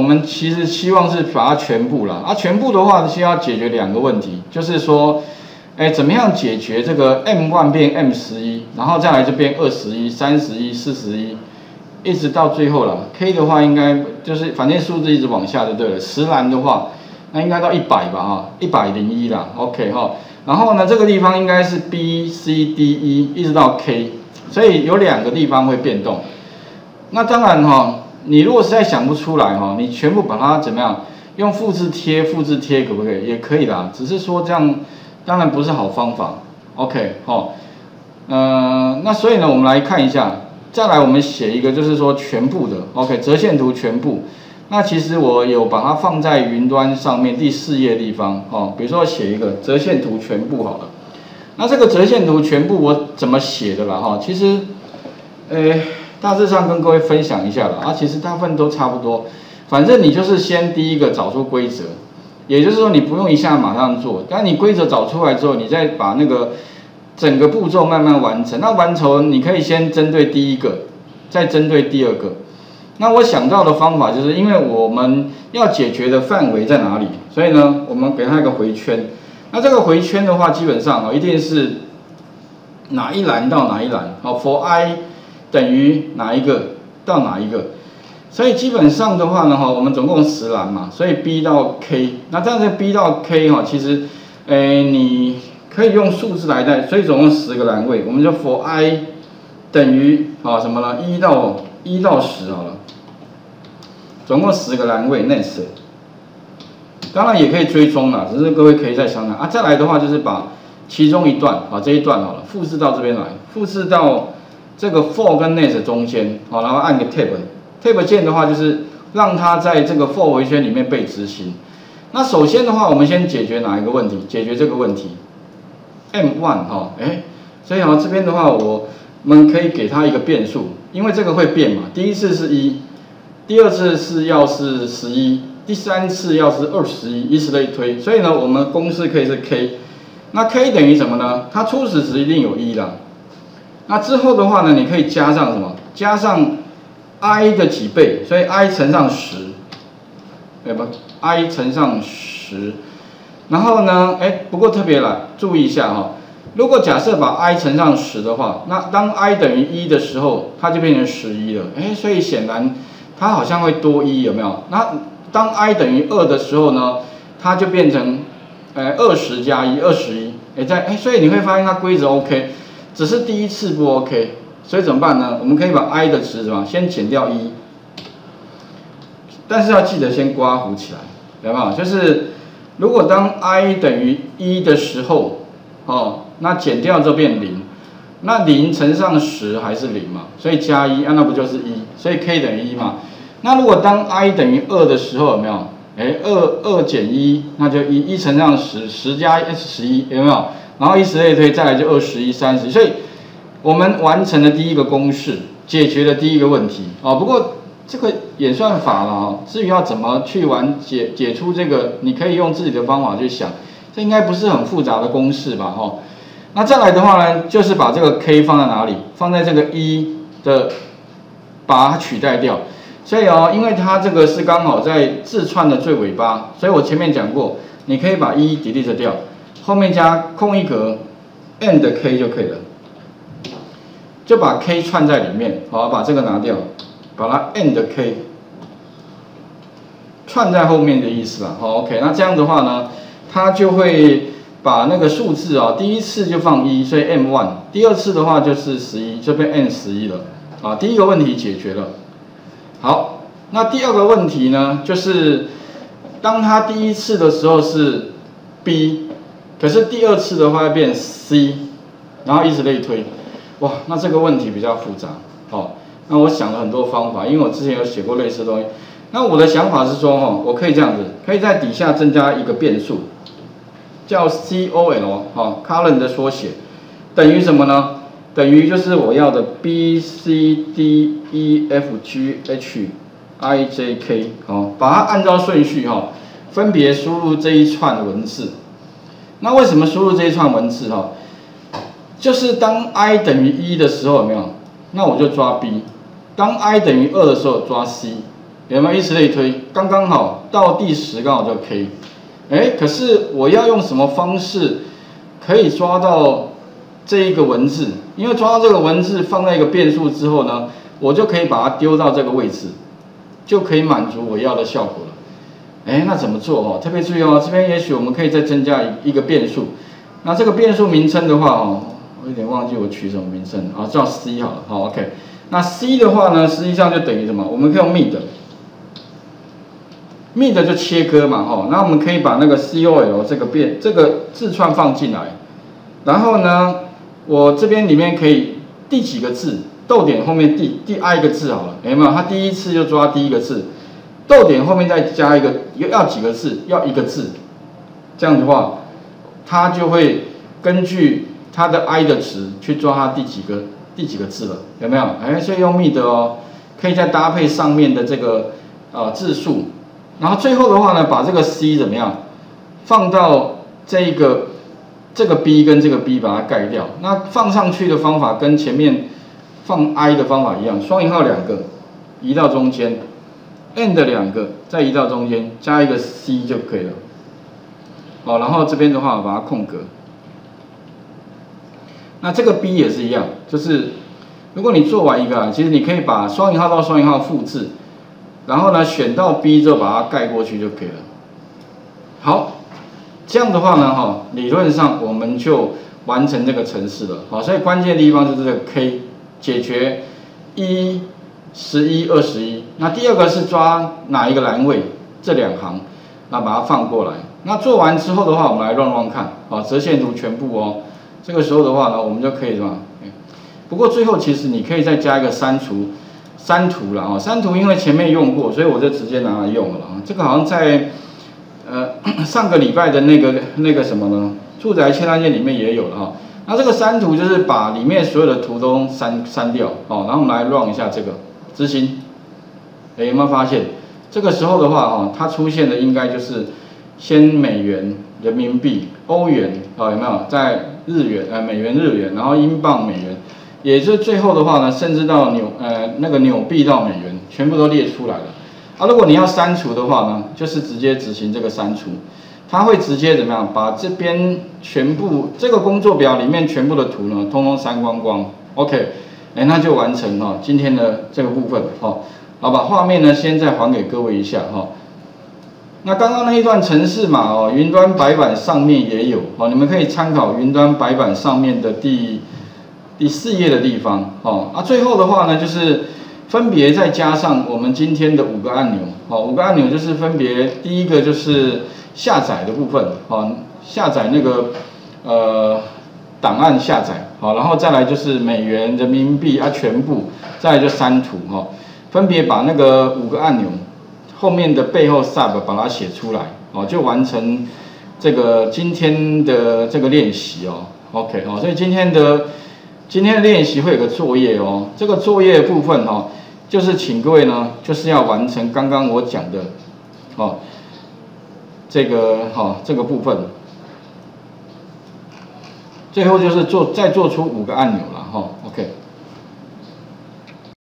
们其实希望是把它全部啦，全部的话需要解决2个问题，就是说，怎么样解决这个 M1 变 M11， 然后再来就变21、31、41，一直到最后了。K 的话应该就是反正数字一直往下就对了。实栏的话，那应该到100吧，101啦 ，OK 哈。然后呢，这个地方应该是 B、C、D、E 一直到 K， 所以有2个地方会变动。那当然哈。你如果实在想不出来哈，你全部把它怎么样用复制贴可不可以？也可以啦，只是说这样当然不是好方法。OK 哈，那所以呢，我们来看一下，再来我们写一个就是说全部的 OK 折线图全部。那其实我有把它放在云端上面第4页的地方哦，比如说写一个折线图全部好了。那这个折线图全部我怎么写的啦哈？其实，大致上跟各位分享一下了其实大部分都差不多，反正你就是先第一个找出规则，也就是说你不用一下马上做，但你规则找出来之后，你再把那个整个步骤慢慢完成。那完成你可以先针对第一个，再针对第2个。那我想到的方法就是，因为我们要解决的范围在哪里，所以呢，我们给它一个回圈。那这个回圈的话，基本上一定是哪一栏到哪一栏，for i。等于哪一个到哪一个，所以基本上的话呢，我们总共10栏嘛，所以 B 到 K， 那这样子 B 到 K 其实，你可以用数字来代，所以总共10个栏位，我们就 for i 等于什么呢？1到10好了，总共10个栏位 next， 当然也可以追踪啦，只是各位可以再想想再来的话就是把其中一段这一段好了，复制到这边来，复制到。这个 for 跟 next 中间，然后按个 tab 键的话，就是让它在这个 for 回圈里面被执行。那首先的话，我们先解决哪一个问题？解决这个问题 ，M1 所以这边的话，我们可以给它一个变数，因为这个会变嘛。第一次是1，第2次是要是11，第3次要是21，以此类推。所以呢，我们公式可以是 k， 那 k 等于什么呢？它初始值一定有1啦。那之后的话呢，你可以加上什么？加上 i 的几倍，所以 i 乘上10，对吧 ？i 乘上10，然后呢，不过特别注意一下如果假设把 i 乘上10的话，那当 i 等于1的时候，它就变成11了，所以显然它好像会多1，有没有？那当 i 等于2的时候呢，它就变成20加1 21，所以你会发现它规则 OK。只是第一次不 OK， 所以怎么办呢？我们可以把 i 的值先减掉1，但是要记得先刮弧起来，有没有？就是如果当 i 等于1的时候，那减掉就变0，那0乘上10还是0嘛，所以加1，那不就是1？所以 k 等于1嘛。那如果当 i 等于2的时候，有没有？2减1，那就1乘上10， 10加11，有没有？然后以此类推，再来就21、30，所以我们完成了第一个公式，解决了第一个问题不过这个演算法了至于要怎么去解出这个，你可以用自己的方法去想，这应该不是很复杂的公式吧那再来的话呢，就是把这个 k 放在哪里？放在这个1的，把它取代掉。所以因为它这个是刚好在字串的最尾巴，所以我前面讲过，你可以把1 delete 掉。后面加空一格 ，and k 就可以了，就把 k 串在里面，把这个拿掉，把它 and k 串在后面的意思啦。OK， 那这样的话呢，它就会把那个数字第一次就放1，所以 M1， 第2次的话就是11，就变 M11了。第一个问题解决了。好，那第2个问题呢，就是当它第一次的时候是 B。可是第2次的话会变 C， 然后以此类推，哇，那这个问题比较复杂那我想了很多方法，因为我之前有写过类似的东西。那我的想法是说我可以这样子，可以在底下增加一个变数，叫 COL colon 的缩写，等于什么呢？等于就是我要的 B C D E F G H I J K 把它按照顺序分别输入这一串文字。那为什么输入这一串文字就是当 i 等于1的时候，有没有？那我就抓 B。当 i 等于2的时候抓 C， 有没有？以此类推，刚刚好到第10刚好就 K。可是我要用什么方式可以抓到这一个文字？因为抓到这个文字放在一个变数之后呢，我就可以把它丢到这个位置，就可以满足我要的效果了。那怎么做哦？特别注意哦，这边也许我们可以再增加一个变数。那这个变数名称的话哦，我有点忘记我取什么名称啊，叫 C 好了，好 OK。那 C 的话呢，实际上就等于什么？我们可以用 mid 就切割嘛，那我们可以把那个 col 这个字串放进来，然后呢，我这边里面可以第几个字，逗点后面第 i 个字好了，有没有？它第一次就抓第一个字，逗点后面再加要几个字？要1个字，这样的话，它就会根据它的 i 的值去抓它第几个字了，有没有？所以用 mid 哦，可以再搭配上面的这个字数。然后最后的话呢，把这个 C 怎么样放到这个 B 跟这个 B 把它盖掉。那放上去的方法跟前面放 I 的方法一样，双引号2个移到中间 ，and 2个再移到中间，加一个 C 就可以了。然后这边的话把它空格。那这个 B 也是一样，就是如果你做完一个，其实你可以把双引号到双引号复制。然后呢，选到 B 之后把它盖过去就可以了。好，这样的话呢，理论上我们就完成这个程式了。所以关键的地方就是这个 K 解决1、11、21。那第二个是抓哪一个栏位？这2行，那把它放过来。那做完之后的话，我们来乱看，折线图全部哦。这个时候的话呢，我们就可以什么？不过最后其实你可以再加一个删图了删图因为前面用过，所以我就直接拿来用了这个好像在上个礼拜的那个什么呢？住宅签案件里面也有了那这个删图就是把里面所有的图都删掉然后我们来 run 一下这个执行。有没有发现？这个时候的话它出现的应该就是先美元、人民币、欧元有没有？在日元美元、日元，然后英镑、美元。也就是最后的话呢，甚至到那个纽币到美元，全部都列出来了。如果你要删除的话呢，就是直接执行这个删除，它会直接怎么样？把这边全部这个工作表里面全部的图呢，通通删光光。OK， 那就完成今天的这个部分好，把画面呢先再还给各位一下那刚刚那一段程式嘛云端白板上面也有你们可以参考云端白板上面的第4页的地方最后的话呢，就是分别再加上我们今天的5个按钮5个按钮就是分别第一个就是下载的部分下载那个档案下载然后再来就是美元、人民币全部，再来就删图分别把那个5个按钮后面的背后 sub 把它写出来就完成这个今天的这个练习OK 所以今天的练习会有个作业这个作业的部分就是请各位呢，就是要完成刚刚我讲的这个部分，最后就是再做出5个按钮了OK。